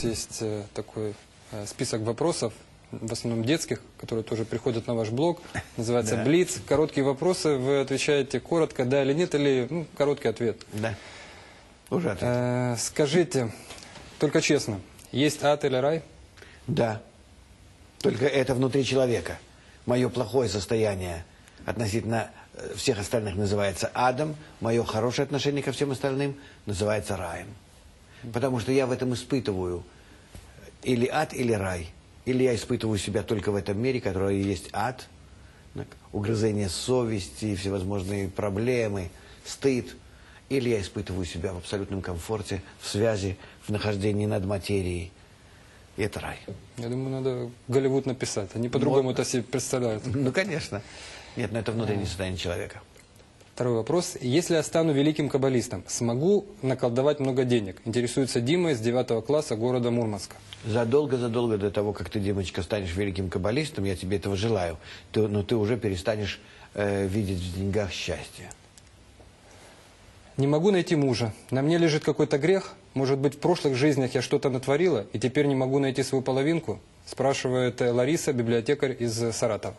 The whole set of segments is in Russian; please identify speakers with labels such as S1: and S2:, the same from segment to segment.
S1: есть такой список вопросов, в основном детских, которые тоже приходят на ваш блог. Называется «Блиц». Короткие вопросы, вы отвечаете коротко, да или нет, или короткий ответ.
S2: Да. Уже ответ.
S1: Скажите, только честно, есть ад или рай?
S2: Да. Только это внутри человека. Мое плохое состояние относительно всех остальных называется адом, мое хорошее отношение ко всем остальным называется раем. Потому что я в этом испытываю или ад, или рай. Или я испытываю себя только в этом мире, который есть ад, угрызение совести, всевозможные проблемы, стыд. Или я испытываю себя в абсолютном комфорте, в связи, в нахождении над материей. И это рай.
S1: Я думаю, надо Голливуд написать. Они по-другому это себе представляют.
S2: Ну, конечно. Нет, но это внутреннее состояние человека.
S1: Второй вопрос. Если я стану великим каббалистом, смогу наколдовать много денег? Интересуется Дима из 9 класса города Мурманска.
S2: Задолго до того, как ты, Димочка, станешь великим каббалистом, я тебе этого желаю, но ты уже перестанешь видеть в деньгах счастье.
S1: Не могу найти мужа. На мне лежит какой-то грех. Может быть, в прошлых жизнях я что-то натворила, и теперь не могу найти свою половинку? Спрашивает Лариса, библиотекарь из Саратова.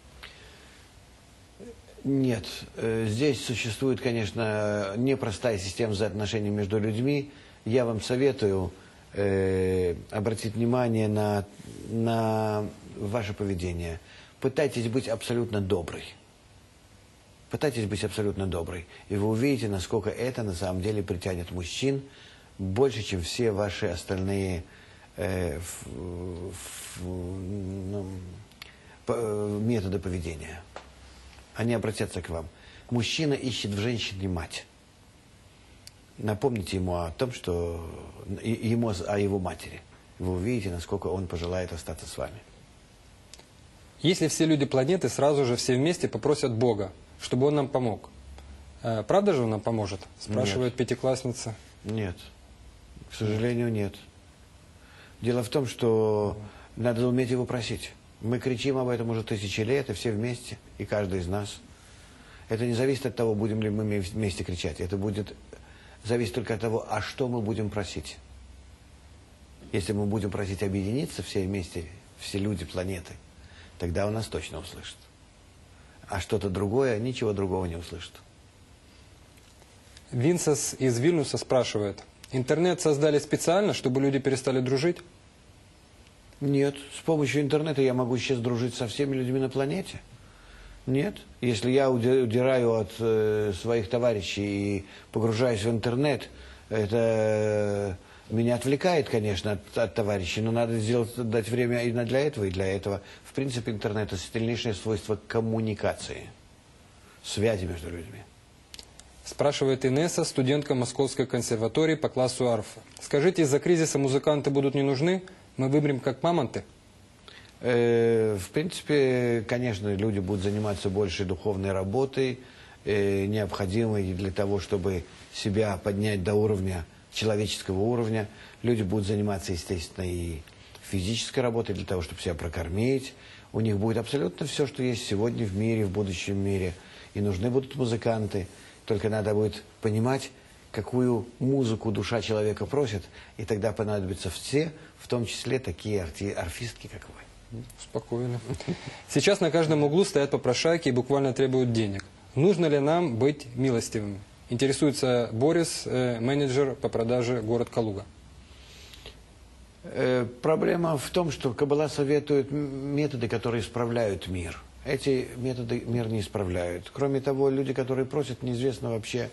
S1: Нет.
S2: Здесь существует, конечно, непростая система взаимоотношений между людьми. Я вам советую обратить внимание на ваше поведение. Пытайтесь быть абсолютно доброй. Пытайтесь быть абсолютно доброй. И вы увидите, насколько это на самом деле притянет мужчин больше, чем все ваши остальные методы поведения. Они обратятся к вам. Мужчина ищет в женщине мать. Напомните ему о том, что ему о его матери. Вы увидите, насколько он пожелает остаться с вами.
S1: Если все люди планеты сразу же все вместе попросят Бога, чтобы он нам помог, правда же он нам поможет? Спрашивает пятиклассница.
S2: Нет. К сожалению, нет. Дело в том, что надо уметь его просить. Мы кричим об этом уже тысячи лет, и все вместе, и каждый из нас. Это не зависит от того, будем ли мы вместе кричать. Это будет зависеть только от того, а что мы будем просить. Если мы будем просить объединиться все вместе, все люди планеты, тогда он нас точно услышит. А что-то другое, ничего другого не услышит.
S1: Винсас из Вильнюса спрашивает. Интернет создали специально, чтобы люди перестали дружить?
S2: Нет. С помощью интернета я могу сейчас дружить со всеми людьми на планете. Нет. Если я удираю от своих товарищей и погружаюсь в интернет, это меня отвлекает, конечно, от товарищей, но надо дать время и для этого, и для этого. В принципе, интернет – это сильнейшее свойство коммуникации, связи между людьми.
S1: Спрашивает Инесса, студентка Московской консерватории по классу арфы. Скажите, из-за кризиса музыканты будут не нужны? Мы вымрем как мамонты?
S2: В принципе, конечно, люди будут заниматься больше духовной работой, необходимой для того, чтобы себя поднять до уровня, человеческого уровня. Люди будут заниматься, естественно, и физической работой для того, чтобы себя прокормить. У них будет абсолютно все, что есть сегодня в мире, в будущем мире. И нужны будут музыканты. Только надо будет понимать, какую музыку душа человека просит, и тогда понадобятся все, в том числе такие арфистки, как вы.
S1: Спокойно. Сейчас на каждом углу стоят попрошайки и буквально требуют денег. Нужно ли нам быть милостивыми? Интересуется Борис, менеджер по продаже город Калуга.
S2: Проблема в том, что Каббала советует методы, которые исправляют мир. Эти методы мир не исправляют. Кроме того, люди, которые просят, неизвестно вообще,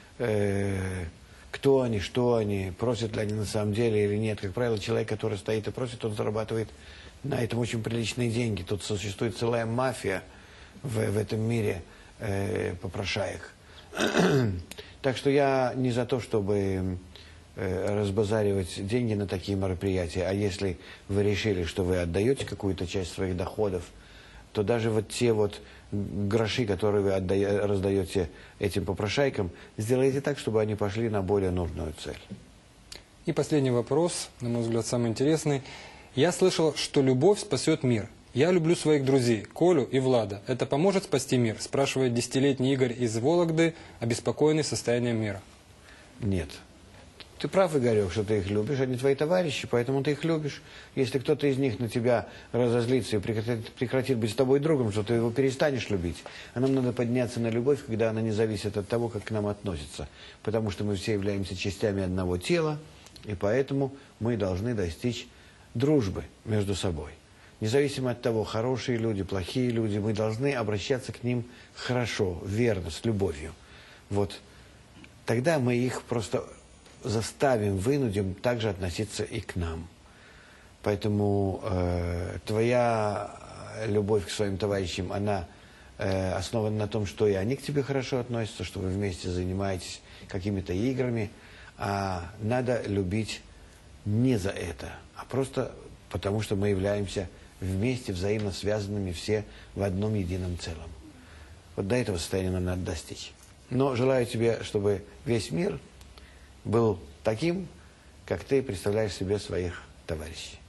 S2: кто они, что они, просят ли они на самом деле или нет. Как правило, человек, который стоит и просит, он зарабатывает на этом очень приличные деньги. Тут существует целая мафия в этом мире попрошаек. Так что я не за то, чтобы разбазаривать деньги на такие мероприятия. А если вы решили, что вы отдаете какую-то часть своих доходов, то даже вот те вот гроши, которые вы раздаете этим попрошайкам, сделайте так, чтобы они пошли на более нужную цель.
S1: И последний вопрос, на мой взгляд, самый интересный. Я слышал, что любовь спасет мир. Я люблю своих друзей, Колю и Влада. Это поможет спасти мир? Спрашивает 10-летний Игорь из Вологды, обеспокоенный состоянием мира.
S2: Нет. Ты прав, Игорек, что ты их любишь, они твои товарищи, поэтому ты их любишь. Если кто-то из них на тебя разозлится и прекратит быть с тобой другом, что ты его перестанешь любить. А нам надо подняться на любовь, когда она не зависит от того, как к нам относятся. Потому что мы все являемся частями одного тела, и поэтому мы должны достичь дружбы между собой. Независимо от того, хорошие люди, плохие люди, мы должны обращаться к ним хорошо, верно, с любовью. Вот. Тогда мы их просто заставим, вынудим также относиться и к нам. Поэтому твоя любовь к своим товарищам, она основана на том, что и они к тебе хорошо относятся, что вы вместе занимаетесь какими-то играми. А надо любить не за это, а просто потому, что мы являемся вместе, взаимно связанными все в одном едином целом. Вот до этого состояния нам надо достичь. Но желаю тебе, чтобы весь мир был таким, как ты представляешь себе своих товарищей.